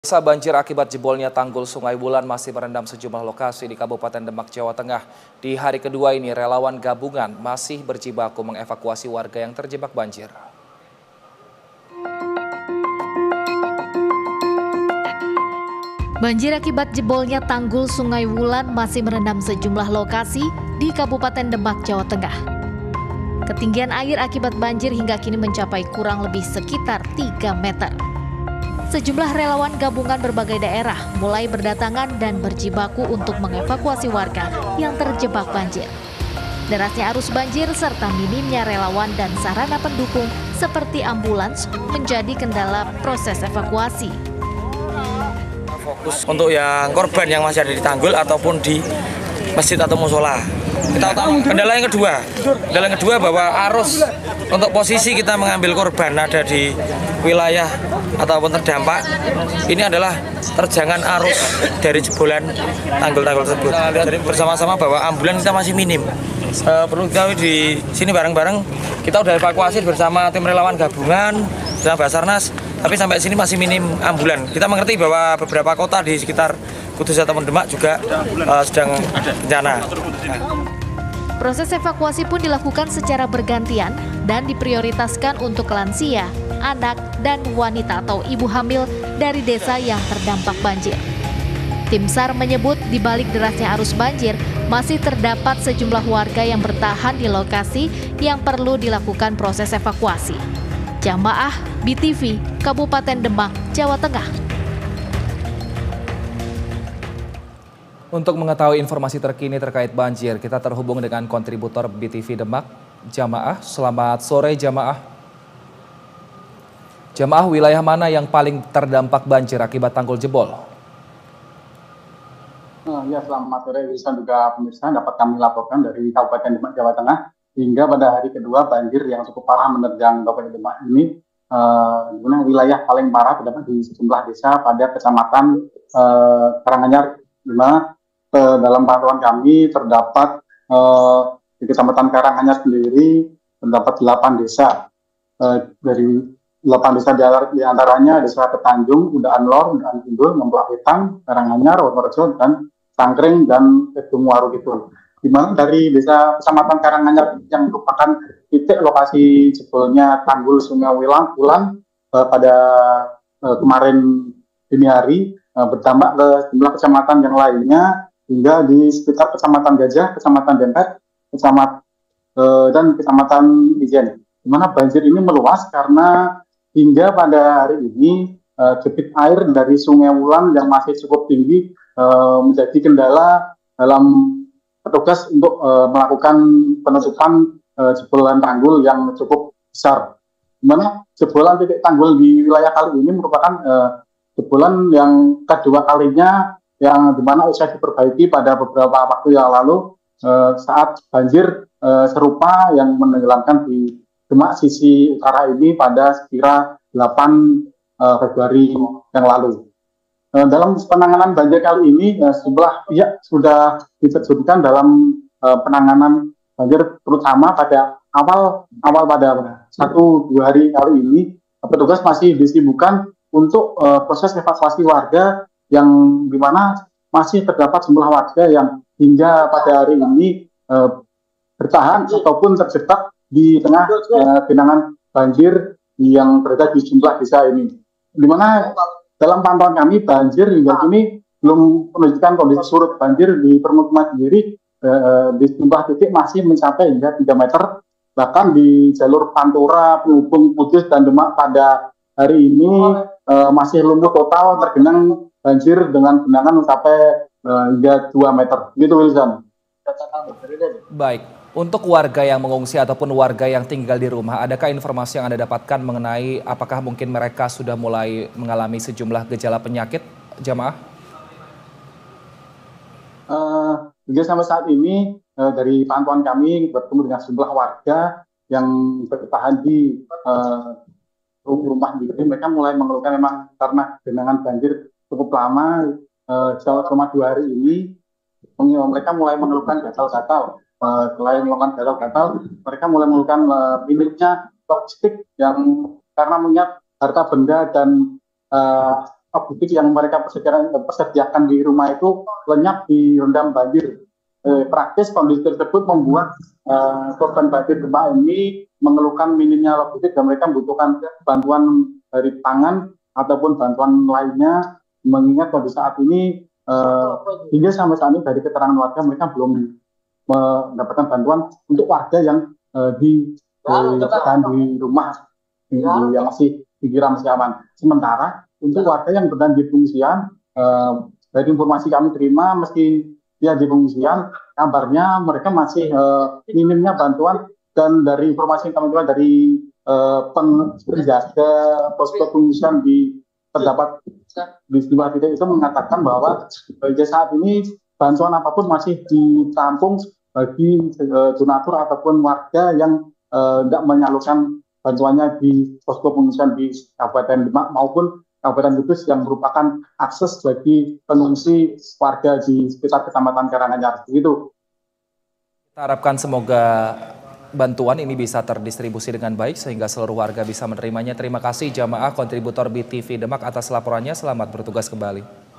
Banjir akibat jebolnya tanggul Sungai Wulan masih merendam sejumlah lokasi di Kabupaten Demak, Jawa Tengah. Di hari kedua ini, relawan gabungan masih berjibaku mengevakuasi warga yang terjebak banjir. Banjir akibat jebolnya tanggul Sungai Wulan masih merendam sejumlah lokasi di Kabupaten Demak, Jawa Tengah. Ketinggian air akibat banjir hingga kini mencapai kurang lebih sekitar 3 meter. Sejumlah relawan gabungan berbagai daerah mulai berdatangan dan berjibaku untuk mengevakuasi warga yang terjebak banjir. Derasnya arus banjir serta minimnya relawan dan sarana pendukung seperti ambulans menjadi kendala proses evakuasi. Fokus untuk yang korban yang masih ada di tanggul ataupun di masjid atau musola. Kita tahu kendala yang kedua bahwa arus untuk posisi kita mengambil korban ada di wilayah ataupun terdampak ini adalah terjangan arus dari jebolan tanggul-tanggul tersebut. Jadi bersama-sama bahwa ambulan kita masih minim. Perlu diketahui di sini bareng-bareng kita udah evakuasi bersama tim relawan gabungan bersama Basarnas, tapi sampai sini masih minim ambulan. Kita mengerti bahwa beberapa kota di sekitar Kudus ataupun Demak juga sedang bencana. Proses evakuasi pun dilakukan secara bergantian dan diprioritaskan untuk lansia, anak, dan wanita atau ibu hamil dari desa yang terdampak banjir. Tim SAR menyebut di balik derasnya arus banjir masih terdapat sejumlah warga yang bertahan di lokasi yang perlu dilakukan proses evakuasi. Jamaah BTV, Kabupaten Demak, Jawa Tengah. Untuk mengetahui informasi terkini terkait banjir, kita terhubung dengan kontributor BTV Demak, Jamaah. Selamat sore Jamaah. Jamaah, wilayah mana yang paling terdampak banjir akibat tanggul jebol? Ya, selamat sore Wilson juga pemirsa, dapat kami laporkan dari Kabupaten Demak, Jawa Tengah. Hingga pada hari kedua banjir yang cukup parah menerjang Kabupaten Demak ini, di mana wilayah paling parah terdapat di sejumlah desa pada kecamatan Karanganyar, di mana dalam pantauan kami terdapat di Kecamatan Karanganyar sendiri terdapat 8 desa. Dari 8 desa di antaranya Desa Ketanjung, Undaan Lor, Undaan Kidul, Ngemplak Wetan, Karanganyar, Wonorejo, dan Cangkring dan Kedung Waru gitu. Di mana dari desa Kecamatan Karanganyar yang merupakan titik lokasi jebolnya tanggul Sungai Wulan pada kemarin dini hari bertambah ke jumlah kecamatan yang lainnya hingga di sekitar Kecamatan Gajah, Kecamatan Dempet, dan Kecamatan Ijen. Di mana banjir ini meluas karena hingga pada hari ini debit air dari Sungai Wulan yang masih cukup tinggi menjadi kendala dalam petugas untuk melakukan penutupan jebolan tanggul yang cukup besar. Di mana jebolan titik tanggul di wilayah kali ini merupakan jebolan yang kedua kalinya yang dimana usai diperbaiki pada beberapa waktu yang lalu saat banjir serupa yang menenggelamkan di Demak sisi utara ini pada sekira 8 Februari yang lalu. Dalam penanganan banjir kali ini sejumlah pihak sudah diterjunkan dalam penanganan banjir, terutama pada awal pada 1-2 hari kali ini petugas masih disibukkan untuk proses evakuasi warga yang dimana masih terdapat jumlah warga yang hingga pada hari ini bertahan ataupun terjebak di tengah genangan banjir yang berada di sejumlah desa ini. Dimana dalam pantauan kami banjir hingga kini belum menunjukkan kondisi surut banjir di permukiman sendiri di sejumlah titik masih mencapai hingga 3 meter. Bahkan di jalur Pantura penghubung Kudus dan Demak pada hari ini masih lumpuh total tergenang banjir dengan genangan mencapai hingga 2 meter. Gitu Wilson. Baik, untuk warga yang mengungsi ataupun warga yang tinggal di rumah, adakah informasi yang Anda dapatkan mengenai apakah mungkin mereka sudah mulai mengalami sejumlah gejala penyakit, Jamaah? Hingga sampai saat ini dari pantauan kami bertemu dengan sejumlah warga yang bertahan di rumah sendiri, mereka mulai mengeluhkan memang karena genangan banjir cukup lama selama 2 hari ini, mereka mulai mengeluhkan gatal-gatal. Selain melakukan gatal-gatal, mereka mulai mengeluhkan minimnya logistik yang karena mengingat harta benda dan logistik yang mereka persediakan di rumah itu lenyap direndam banjir. Praktis kondisi tersebut membuat korban banjir gempa ini mengeluhkan minimnya logistik dan mereka membutuhkan bantuan dari pangan ataupun bantuan lainnya, mengingat pada saat ini hingga sampai saat ini dari keterangan warga mereka belum mendapatkan bantuan untuk warga yang bertahan di rumah yang masih dikira masih aman. Sementara untuk warga yang bertahan di pengungsian, dari informasi kami terima meski dia di pengungsian, kabarnya mereka masih minimnya bantuan, dan dari informasi yang kami terima dari penjaga posko pengungsian terdapat di sebuah titik itu mengatakan bahwa hingga saat ini bantuan apapun masih ditampung bagi donatur ataupun warga yang tidak menyalurkan bantuannya di posko pengungsian di Kabupaten Demak maupun Kabupaten Kudus yang merupakan akses bagi pengungsi warga di sekitar Kecamatan Karanganyar. Begitu. Kita harapkan semoga bantuan ini bisa terdistribusi dengan baik sehingga seluruh warga bisa menerimanya. Terima kasih jamaah kontributor BTV Demak atas laporannya. Selamat bertugas kembali.